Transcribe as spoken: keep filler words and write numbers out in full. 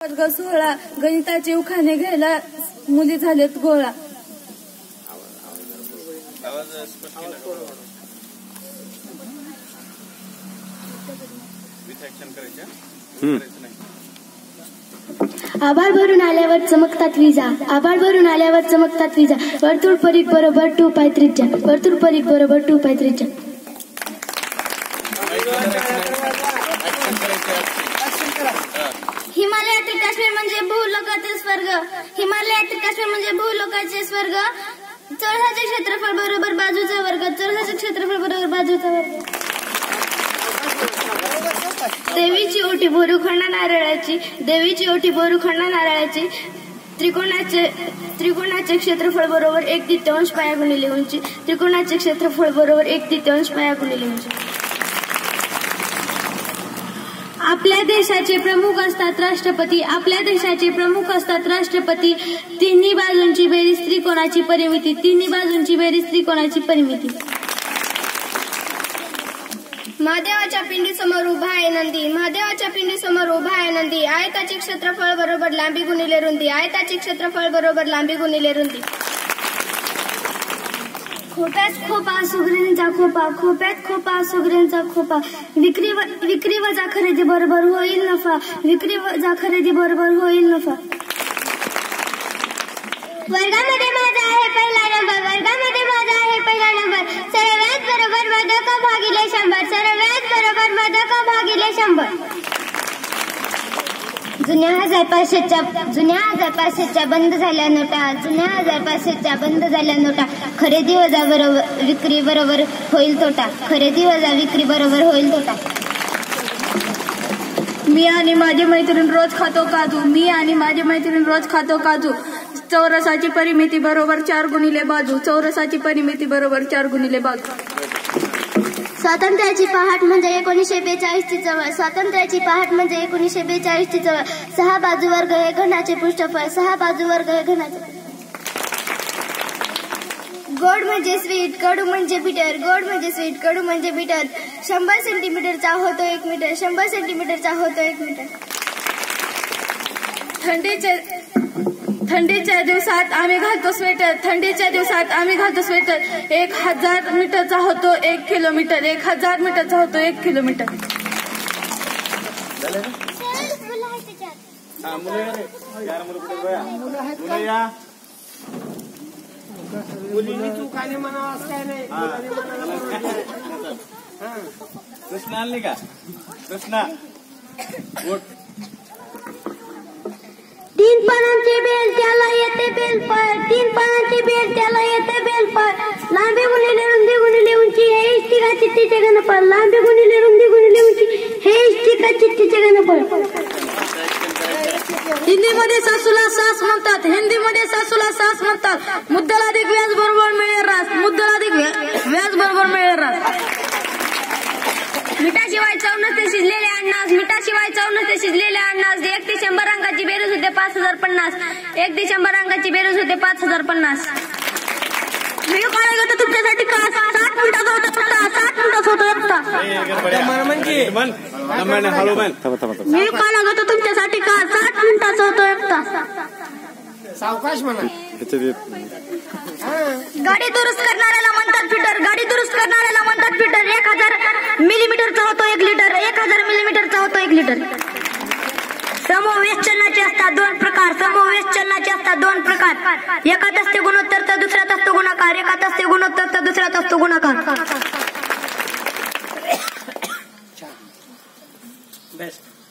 वर्ग सोळा गणिताचे उखाणे घ्यायला मुली झालेत गोळा. आभाळ भरून आल्यावर चमकतात विजा, आभाळ भरून आल्यावर चमकतात विजा, वर्तुळ परीघ बरोबर टू पाय त्रिज्या, वर्तुळ परीघ बरोबर टू पाय त्रिज्या. हिमालयातील काश्मीर म्हणजे भूलोकातील स्वर्ग, हिमालयातील काश्मीर म्हणजे भूलोकाचे स्वर्ग, चौरसाचे क्षेत्रफळ बरोबर बाजूचा वर्ग, चौरसाचे क्षेत्रफळ बरोबर बाजूचा वर्ग. देवीची ओटी बोरुखंडा नारळाची, देवीची ओटी बोरुखंडा नारळाची, त्रिकोणाचे त्रिकोणाचे क्षेत्रफळ बरोबर एक तृतीयांश पाया गुणिले उंची, त्रिकोणाचे क्षेत्रफळ बरोबर एक तृतीयांश पाया गुणिले उंची. आपल्या देशाचे प्रमुख असतात राष्ट्रपती, आपल्या देशाचे प्रमुख असतात राष्ट्रपती, तिन्ही बाजूंची बेरीज त्रिकोणाची परिमिती, तिन्ही बाजूंची बेरीज त्रिकोणाची परिमिती. महादेवाच्या पिंडी समोर उभा आहे नंदी, महादेवाच्या पिंडी समोर उभा आहे नंदी, आयताचे क्षेत्रफळ बरोबर लांबी गुणिले रुंदी, आयताचे क्षेत्रफळ बरोबर लांबी गुणिले रुंदी. खोप्यात खोपा सुगरींचा खोपा, खोप्यात खोपा सुगरींचा खोपा, विक्री विक्री वजा खरेदी बरोबर होईल नफा, विक्री वजा खरेदी बरोबर होईल नफा. वर्गामध्ये माझा आहे पहिला नंबर, वर्गामध्ये माझा आहे पहिला नंबर, सरळ व्याज बरोबर मदक भागिले शंभर, सरळ व्याज बरोबर मदक भागिले शंभर. जुन्या हजार पाचशेच्या जुन्या हजार पाचशेच्या बंद झाल्या नोटा, जुन्या हजार पाचशेच्या बंद झाल्या नोटा, खरेदी वजा बरोबर विक्री बरोबर होईल तोटा, खरेदी वजा विक्री बरोबर होईल तोटा. मी आणि माझी मैत्रीण रोज खातो काजू, मी आणि माझी मैत्रीण रोज खातो काजू, चौरसाची परिमिती बरोबर चार गुणिले बाजू, चौरसाची परिमिती बरोबर चार गुणिले बाजू. स्वातंत्र्याची पहाट म्हणजे एकोणीसशे बेचाळीस ची चळवळ, स्वातंत्र्याची पहाट म्हणजे एकोणीसशे बेचाळीस ची चळवळ, सहा बाजू वर्ग हे घनाचे पृष्ठफळ, सहा बाजू वर्ग हे घनाचे. गोड म्हणजे स्वीट, कडू म्हणजे बिटर, गोड म्हणजे स्वीट, कडू म्हणजे बिटर, शंभर सेंटीमीटरचा होतो एक मीटर, शंभर सेंटीमीटरचा होतो एक मीटर. थंडीचे थंडीच्या दिवसात आम्ही घालतो स्वेटर, थंडीच्या दिवसात आम्ही घालतो स्वेटर, एक हजार मीटरचा होतो एक किलोमीटर, एक हजार मीटरचा होतो एक किलोमीटर. कृष्णा आली का? कृष्णा तीन पानांची बेल त्याला येते बेल पर, तीन पानांची बेल त्याला येते बेल पर, लांबी गुणिले रुंदी गुणिले उंची हे इष्टिका चिठ्ठीचे घनफळ, लांबी गुणिले रुंदी गुणिले उंची हे इष्टिका चिठ्ठीचे घनफळ. हिंदीमध्ये सासूला सास म्हणतात, हिंदीमध्ये सासूला सास म्हणतात, मुद्दल अधिक व्याज बरोबर मिळेल रास, मुद्दल अधिक व्याज बरोबर मिळेल रास. मिठाशिवाय चव नसते शिजलेले अण्णास, मिठाशिवाय चव नसते शिजलेले अण्णास, एक ते शंभर अंकाची बेरीज होते पाच हजार पन्नास, एक ते शंभर अंकाची बेरीज होते पाच हजार पन्नास. मी काय करतो तुमच्यासाठी का साठ मिनिटाचा होता फक्त साठ मिनिटाचा होता एकटा. मी काय लागतो तुमच्यासाठी का साठ मिनिटाचा होतो एकटा. सावकाश म्हणा. गाडी दुरुस्त करणाऱ्याला म्हणतात फिटर, गाडी दुरुस्त करणाऱ्याला म्हणतात फिटर, एक हजार मिलीमीटरचा होतो एक लिटर, एक हजार मिलीमीटरचा होतो एक लिटर. समूहवेश चलनाचे असतात दोन प्रकार, समूहवेश चलनाचे असतात दोन प्रकार, एकात असते गुणोत्तर तर दुसऱ्यात असतो गुणाकार, एकात असते गुणोत्तर तर दुसऱ्यात असतो गुणाकार. बेस्ट.